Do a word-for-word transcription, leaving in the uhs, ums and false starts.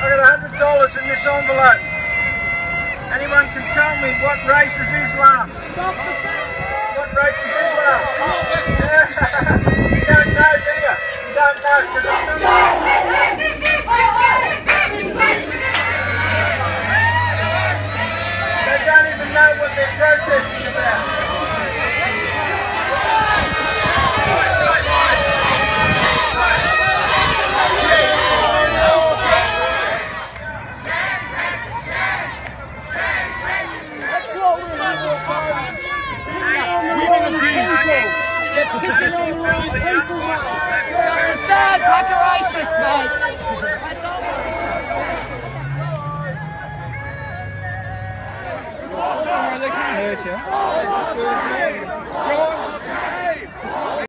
got a hundred dollars in this envelope. Anyone can tell me what race is Islam? What race is Islam? You don't know, do you? You don't know, because it's not. They don't even know what they're protesting about. Understand, like a racist, mate. They can't hurt you.